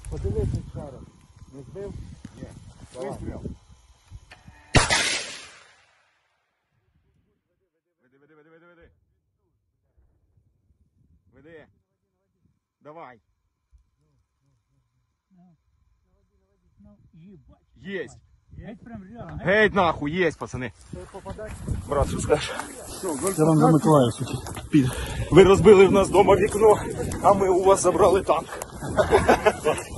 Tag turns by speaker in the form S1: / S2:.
S1: Подивись ще раз. Не збив? Ні. Вистріл. Веди. Веди. Давай. Есть. Геть нахуй, есть, пацаны. Брат, що скажеш?
S2: Я вам за Миколаївську.
S1: Ви розбили в нас дома вікно, а ми у вас забрали танк.